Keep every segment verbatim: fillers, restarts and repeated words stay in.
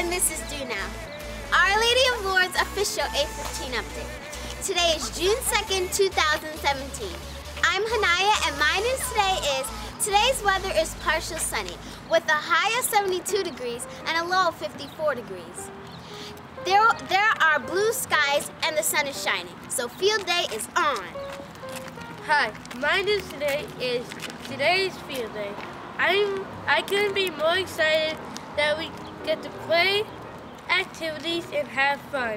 and Missus Do Now. Our Lady of Lourdes official eight fifteen update. Today is June second, two thousand seventeen. I'm Hanaya, and my news today is today's weather is partial sunny with a high of seventy-two degrees and a low of fifty-four degrees. There, there are blue skies and the sun is shining, so field day is on. Hi, my news today is today's field day. I'm, I couldn't be more excited that we get to play activities and have fun.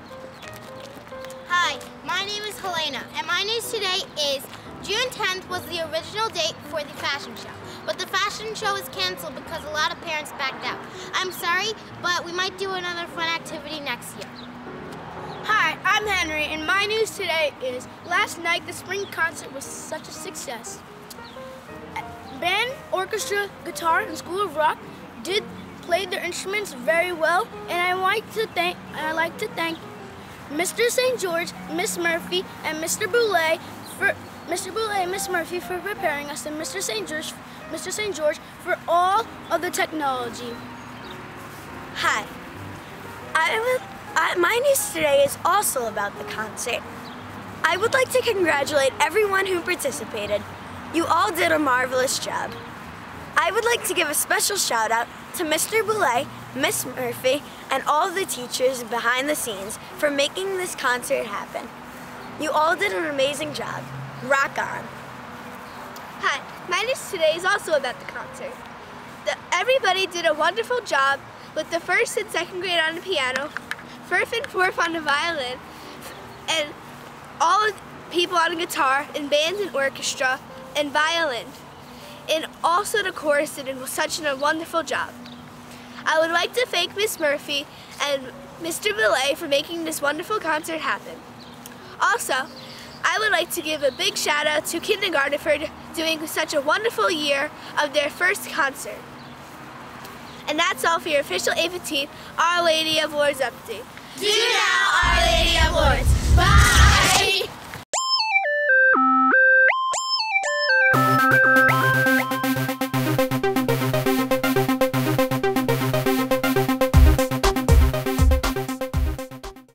Hi, my name is Helena, and my news today is June tenth was the original date for the fashion show, but the fashion show was canceled because a lot of parents backed out. I'm sorry, but we might do another fun activity next year. Hi, I'm Henry, and my news today is last night the spring concert was such a success. Band, orchestra, guitar, and School of Rock did play their instruments very well, and I like to thank and I like to thank Mister Saint George, Miss Murphy, and Mister Boulay for Mister Boulay and Miss Murphy for preparing us, and Mister Saint George, Mister Saint George for all of the technology. Hi, I would, I, my news today is also about the concert. I would like to congratulate everyone who participated. You all did a marvelous job. I would like to give a special shout out to Mister Boulay, Miss Murphy, and all the teachers behind the scenes for making this concert happen. You all did an amazing job. Rock on. Hi, my news today is also about the concert. The, everybody did a wonderful job with the first and second grade on the piano, first and fourth on the violin, and all of the people on the guitar, and bands and orchestra, and violin. And also the chorus did such a wonderful job. I would like to thank Miss Murphy and Mister Boulay for making this wonderful concert happen. Also, I would like to give a big shout out to kindergarten for doing such a wonderful year of their first concert. And that's all for your official eight fifteen Our Lady of Lourdes update. Do Now, Our Lady of Lourdes.